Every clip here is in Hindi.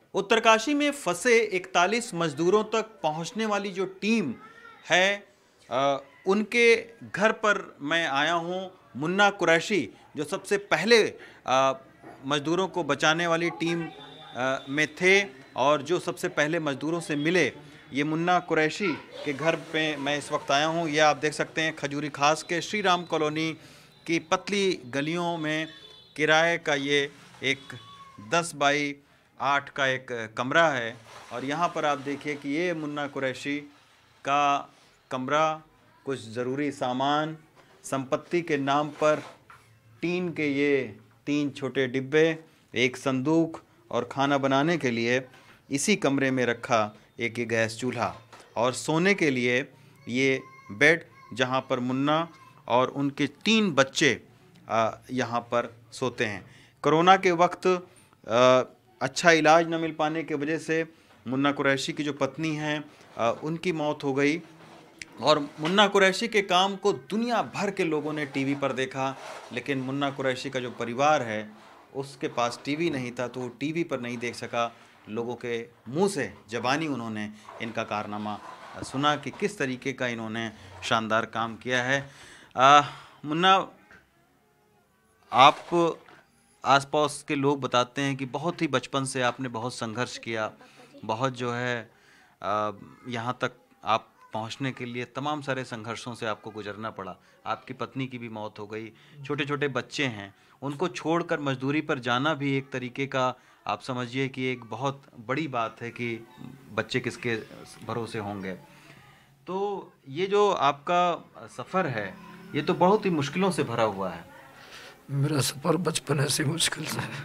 उत्तरकाशी में फंसे 41 मजदूरों तक पहुंचने वाली जो टीम है, उनके घर पर मैं आया हूं। मुन्ना कुरैशी जो सबसे पहले मजदूरों को बचाने वाली टीम में थे और जो सबसे पहले मजदूरों से मिले, ये मुन्ना कुरैशी के घर पे मैं इस वक्त आया हूँ। ये आप देख सकते हैं खजूरी खास के श्री राम कॉलोनी की पतली गलियों में किराए का ये एक 10 बाई 8 का एक कमरा है। और यहाँ पर आप देखिए कि ये मुन्ना कुरैशी का कमरा, कुछ ज़रूरी सामान, संपत्ति के नाम पर टीन के ये 3 छोटे डिब्बे, एक संदूक और खाना बनाने के लिए इसी कमरे में रखा एक गैस चूल्हा और सोने के लिए ये बेड, जहाँ पर मुन्ना और उनके 3 बच्चे यहाँ पर सोते हैं। कोरोना के वक्त अच्छा इलाज न मिल पाने की वजह से मुन्ना कुरैशी की जो पत्नी हैं उनकी मौत हो गई और मुन्ना कुरैशी के काम को दुनिया भर के लोगों ने टीवी पर देखा, लेकिन मुन्ना कुरैशी का जो परिवार है उसके पास टीवी नहीं था, तो वो टीवी पर नहीं देख सका। लोगों के मुंह से ज़बानी उन्होंने इनका कारनामा सुना कि किस तरीके का इन्होंने शानदार काम किया है। मुन्ना, आप आसपास के लोग बताते हैं कि बहुत ही बचपन से आपने बहुत संघर्ष किया, बहुत जो है यहाँ तक आप पहुँचने के लिए तमाम सारे संघर्षों से आपको गुजरना पड़ा। आपकी पत्नी की भी मौत हो गई, छोटे छोटे बच्चे हैं, उनको छोड़कर मजदूरी पर जाना भी एक तरीके का, आप समझिए कि एक बहुत बड़ी बात है कि बच्चे किसके भरोसे होंगे। तो ये जो आपका सफ़र है ये तो बहुत ही मुश्किलों से भरा हुआ है। मेरा सफ़र बचपन ऐसे मुश्किल से है।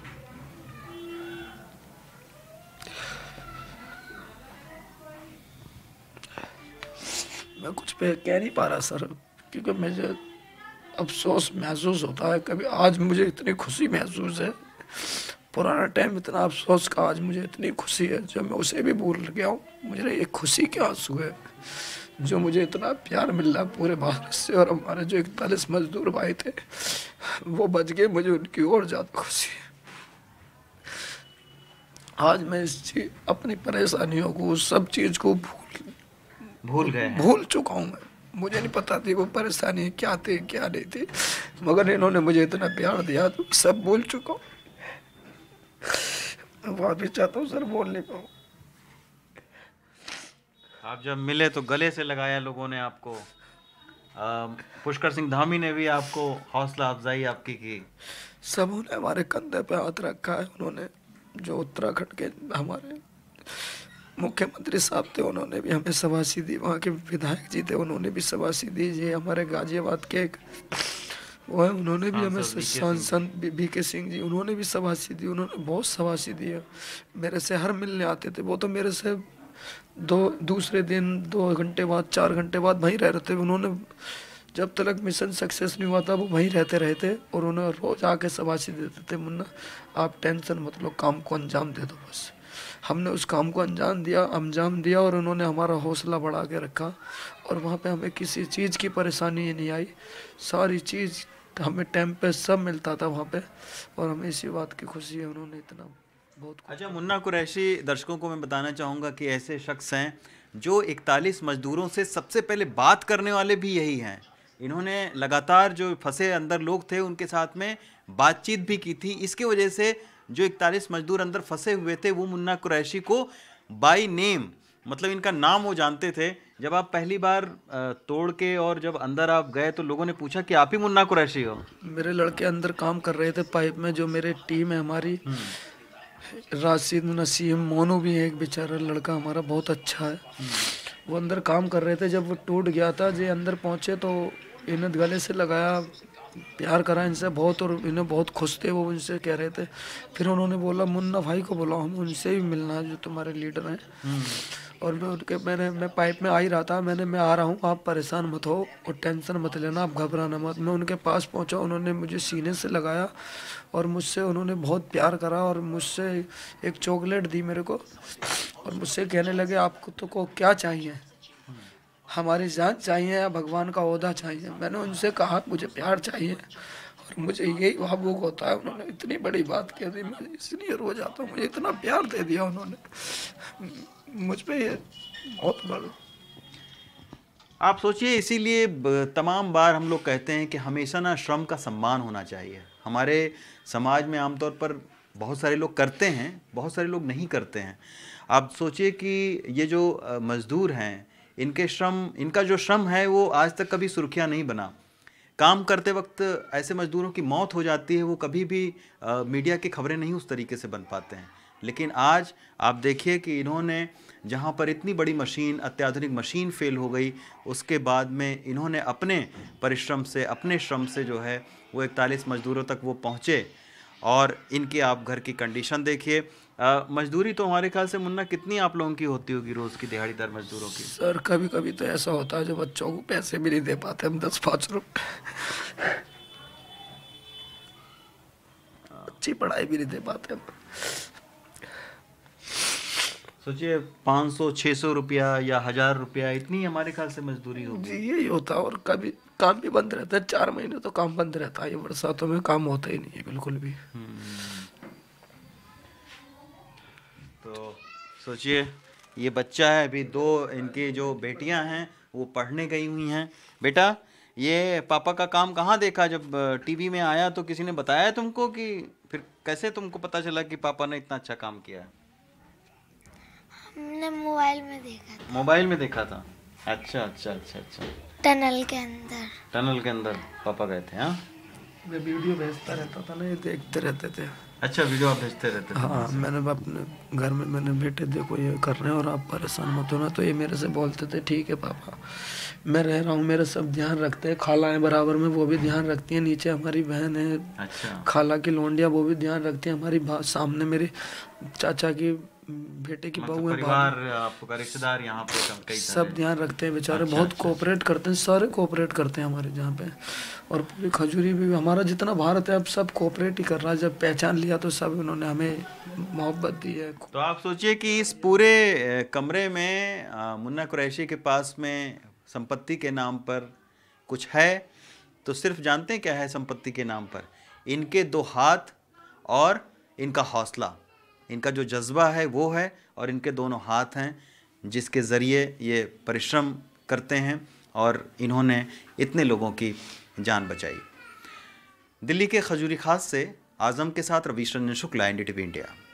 मैं कुछ पे कह नहीं पा रहा सर, क्योंकि मुझे अफसोस महसूस होता है। कभी आज मुझे इतनी खुशी महसूस है, पुराना टाइम इतना अफसोस का, आज मुझे इतनी खुशी है जो मैं उसे भी भूल गया हूँ। मुझे ये खुशी के आंसू है जो मुझे इतना प्यार मिल रहा पूरे भारत से, और हमारे जो 41 मजदूर भाई थे वो बच गए, मुझे उनकी और ज़्यादा खुशी है। आज मैं इस चीज अपनी परेशानियों को, सब चीज़ को भूल चुका हूँ। मैं, मुझे नहीं पता थी वो परेशानी क्या थी क्या नहीं थी, मगर इन्होंने मुझे इतना प्यार दिया तो सब भूल चुका हूँ। वापिस चाहता हूँ सर, बोल नहीं पाऊँ। आप जब मिले तो गले से लगाया लोगों ने आपको, पुष्कर सिंह धामी ने भी आपको हौसला अफजाई आपकी की, सबों ने हमारे कंधे पे हाथ रखा है। उन्होंने जो उत्तराखंड के हमारे मुख्यमंत्री साहब थे उन्होंने भी हमें शाबाशी दी, वहाँ के विधायक जी थे उन्होंने भी शाबाशी दी, ये हमारे गाजियाबाद के वो है उन्होंने भी हमें, सांसद बीके सिंह जी उन्होंने भी शाबाशी दी, उन्होंने बहुत शाबाशी दी है। मेरे से हर मिलने आते थे, वो तो मेरे से दूसरे दिन 2 घंटे बाद 4 घंटे बाद वहीं रह रहे थे। उन्होंने जब तक मिशन सक्सेस नहीं हुआ था वो वहीं रहते रहे थे और उन्हें रोज आके शाबाशी देते थे, मुन्ना आप टेंशन मत लो, काम को अंजाम दे दो बस। हमने उस काम को अंजाम दिया और उन्होंने हमारा हौसला बढ़ा के रखा और वहाँ पे हमें किसी चीज़ की परेशानी नहीं आई, सारी चीज़ हमें टाइम पे सब मिलता था वहाँ पे, और हमें इसी बात की खुशी है उन्होंने इतना बहुत। अच्छा, मुन्ना कुरैशी, दर्शकों को मैं बताना चाहूँगा कि ऐसे शख्स हैं जो 41 मजदूरों से सबसे पहले बात करने वाले भी यही हैं। इन्होंने लगातार जो फंसे अंदर लोग थे उनके साथ में बातचीत भी की थी। इसके वजह से जो 41 मजदूर अंदर फंसे हुए थे वो मुन्ना कुरैशी को बाय नेम, मतलब इनका नाम वो जानते थे। जब आप पहली बार तोड़ के और जब अंदर आप गए तो लोगों ने पूछा कि आप ही मुन्ना कुरैशी हो? मेरे लड़के अंदर काम कर रहे थे पाइप में, जो मेरे टीम है हमारी, राशिद, नसीम, मोनू भी है एक बेचारा लड़का हमारा, बहुत अच्छा है, वो अंदर काम कर रहे थे। जब वो टूट गया था, जो अंदर पहुंचे तो इन्हें गले से लगाया, प्यार करा इनसे बहुत, और इन्हें बहुत खुश थे वो, उनसे कह रहे थे। फिर उन्होंने बोला मुन्ना भाई को बुलाओ, हम उनसे भी मिलना है जो तुम्हारे लीडर हैं। और मैं पाइप में आ ही रहा था, मैं आ रहा हूँ, आप परेशान मत हो और टेंशन मत लेना, आप घबराना मत। मैं उनके पास पहुँचा, उन्होंने मुझे सीने से लगाया और मुझसे उन्होंने बहुत प्यार करा और मुझसे एक चॉकलेट दी मेरे को और मुझसे कहने लगे आपको तो को क्या चाहिए, हमारी जान चाहिए या भगवान का ओहदा चाहिए। मैंने उनसे कहा मुझे प्यार चाहिए और मुझे यही भावुक होता है, उन्होंने इतनी बड़ी बात कह दी, मैं इसलिए रो जाता हूँ। मुझे इतना प्यार दे दिया उन्होंने मुझ पे, ये बहुत बड़ा। आप सोचिए, इसीलिए तमाम बार हम लोग कहते हैं कि हमेशा ना श्रम का सम्मान होना चाहिए। हमारे समाज में आमतौर पर बहुत सारे लोग करते हैं, बहुत सारे लोग नहीं करते हैं। आप सोचिए कि ये जो मज़दूर हैं, इनका जो श्रम है वो आज तक कभी सुर्खियाँ नहीं बना। काम करते वक्त ऐसे मज़दूरों की मौत हो जाती है, वो कभी भी मीडिया की खबरें नहीं उस तरीके से बन पाते हैं। लेकिन आज आप देखिए कि इन्होंने जहाँ पर इतनी बड़ी मशीन, अत्याधुनिक मशीन फेल हो गई, उसके बाद में इन्होंने अपने परिश्रम से, अपने श्रम से जो है वो 41 मज़दूरों तक वो पहुँचे। और इनके आप घर की कंडीशन देखिए। मजदूरी तो हमारे ख्याल से मुन्ना कितनी आप लोगों की होती होगी रोज़ की, दिहाड़ीदार मजदूरों की? सर कभी कभी तो ऐसा होता है जो बच्चों को पैसे भी नहीं दे पाते हम, 10-5 रुपए, अच्छी पढ़ाई भी नहीं दे पाते हम। सोचिए 500-600 रुपया या 1000 रुपया, इतनी हमारे ख्याल से मजदूरी होगी। जी यही होता है। और कभी काम भी बंद रहता है, 4 महीने तो काम बंद रहता है, ये बरसातों में काम होता ही नहीं है बिल्कुल भी। तो सोचिए, ये बच्चा है, अभी 2 इनकी जो बेटियां हैं वो पढ़ने गई हुई हैं। बेटा, ये पापा का काम कहाँ देखा? जब टीवी में आया तो किसी ने बताया तुमको, कि फिर कैसे तुमको पता चला कि पापा ने इतना अच्छा काम किया? हमने मोबाइल में देखा था। मोबाइल में देखा था? अच्छा अच्छा अच्छा अच्छा। टनल के अंदर। टनल के अंदर पापा गए थे? हाँ, मैं वीडियो भेजता रहता था ना, ये देखते रहते थे। अच्छा, वीडियो आप भेजते रहते थे? हाँ, मैंने अपने घर में मैंने, बेटे देखो ये कर रहे हैं और आप परेशान मत होना, तो ये मेरे से बोलते थे ठीक है पापा, मैं रह रहा हूँ, मेरे सब ध्यान रखते हैं। खालाएं बराबर में वो भी ध्यान रखती हैं, नीचे हमारी बहन है, अच्छा, खाला की लोंडिया, वो भी ध्यान रखती है। हमारी सामने मेरी चाचा की बेटे की मतलब बहू है, परिवार, आपका रिश्तेदार यहाँ पे कई सब ध्यान रखते हैं बेचारे। अच्छा, बहुत अच्छा, कोऑपरेट करते हैं, सारे कोऑपरेट करते हैं हमारे जहाँ पे। और पूरी खजूरी भी, हमारा जितना भारत है अब सब कोऑपरेट ही कर रहा है। जब पहचान लिया तो सब उन्होंने हमें मोहब्बत दी है। तो आप सोचिए कि इस पूरे कमरे में मुन्ना कुरैशी के पास में संपत्ति के नाम पर कुछ है, तो सिर्फ जानते हैं क्या है संपत्ति के नाम पर? इनके 2 हाथ और इनका हौसला, इनका जो जज्बा है वो है, और इनके दोनों हाथ हैं जिसके ज़रिए ये परिश्रम करते हैं और इन्होंने इतने लोगों की जान बचाई। दिल्ली के खजूरी खास से आज़म के साथ रवीश रंजन शुक्ला, NDTV इंडिया।